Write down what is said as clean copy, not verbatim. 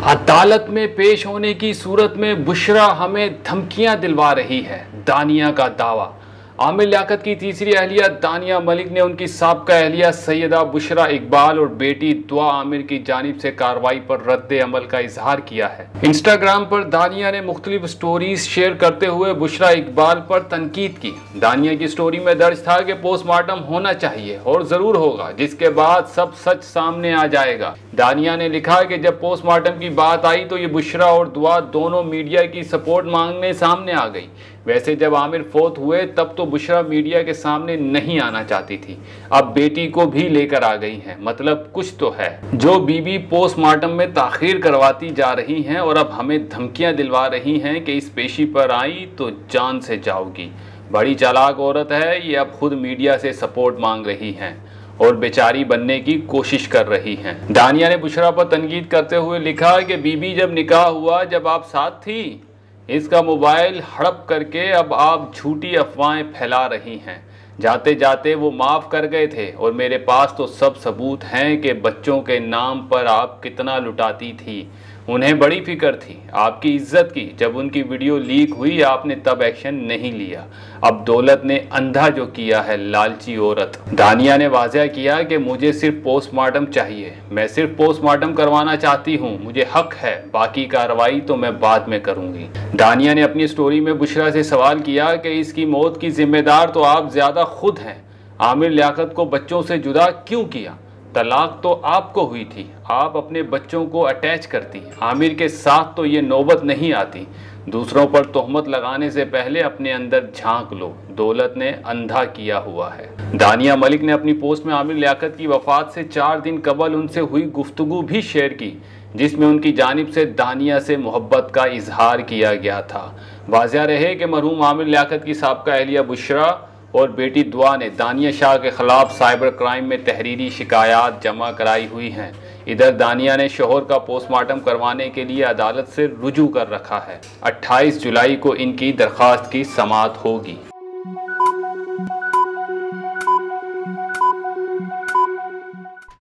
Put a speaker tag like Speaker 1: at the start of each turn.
Speaker 1: अदालत में पेश होने की सूरत में बुशरा हमें धमकियां दिलवा रही है, दानिया का दावा। आमिर लियाकत की तीसरी अहलिया दानिया मलिक ने उनकी साबका अहलिया सैयदा बुशरा इकबाल और बेटी दुआ आमिर की जानिब से कार्रवाई पर रद्द अमल का इजहार किया है। इंस्टाग्राम पर दानिया ने मुख्तलिफ स्टोरीज शेयर करते हुए बुशरा इकबाल पर तनकीद की। दानिया की स्टोरी में दर्ज था कि पोस्टमार्टम होना चाहिए और ज़रूर होगा, जिसके बाद सब सच सामने आ जाएगा। दानिया ने लिखा कि जब पोस्टमार्टम की बात आई तो ये बुशरा और दुआ दोनों मीडिया की सपोर्ट मांगने सामने आ गई। वैसे जब आमिर फोत हुए तब तो बुशरा मीडिया के सामने नहीं आना चाहती थी, अब बेटी को भी लेकर आ गई हैं। मतलब कुछ तो है। जो बीबी पोस्टमार्टम में ताखीर करवाती जा रही हैं और अब हमें धमकियां दिलवा रही हैं कि इस पेशी पर आई तो जान से जाओगी। बड़ी चालाक औरत है ये, अब खुद मीडिया से सपोर्ट मांग रही हैं और बेचारी बनने की कोशिश कर रही हैं। दानिया ने बुशरा पर तनकीद करते हुए लिखा कि बीबी जब निकाह हुआ, जब आप साथ थी, इसका मोबाइल हड़प करके अब आप झूठी अफवाहें फैला रही हैं। जाते जाते वो माफ़ कर गए थे और मेरे पास तो सब सबूत हैं कि बच्चों के नाम पर आप कितना लुटाती थी। उन्हें बड़ी फिक्र थी आपकी इज्जत की। जब उनकी वीडियो लीक हुई आपने तब एक्शन नहीं लिया। अब दौलत ने अंधा जो किया है, लालची औरत। दानिया ने वाज़ह किया कि मुझे सिर्फ पोस्टमार्टम चाहिए, मैं सिर्फ पोस्टमार्टम करवाना चाहती हूँ, मुझे हक है, बाकी कार्रवाई तो मैं बाद में करूँगी। दानिया ने अपनी स्टोरी में बुशरा से सवाल किया कि इसकी मौत की जिम्मेदार तो आप ज़्यादा खुद हैं। आमिर लियाकत को बच्चों से जुदा क्यों किया? तलाक तो आपको हुई थी, आप अपने बच्चों को अटैच करती। आमिर के साथ तो ये नौबत नहीं आती। दूसरों पर तोहमत लगाने से पहले अपने अंदर झांक लो, दौलत ने अंधा किया हुआ है। दानिया मलिक ने अपनी पोस्ट में आमिर लियाकत की वफात से 4 दिन कबल उनसे हुई गुफ्तगू भी शेयर की, जिसमें उनकी जानिब से दानिया से मोहब्बत का इजहार किया गया था। वाज़ह रहे कि मरहूम आमिर लियाकत की साबका अहलिया बुशरा और बेटी दुआ ने दानिया शाह के खिलाफ साइबर क्राइम में तहरीरी शिकायत जमा कराई हुई हैं। इधर दानिया ने शोहर का पोस्टमार्टम करवाने के लिए अदालत से रुजू कर रखा है। 28 जुलाई को इनकी दरख्वास्त की समाअत होगी।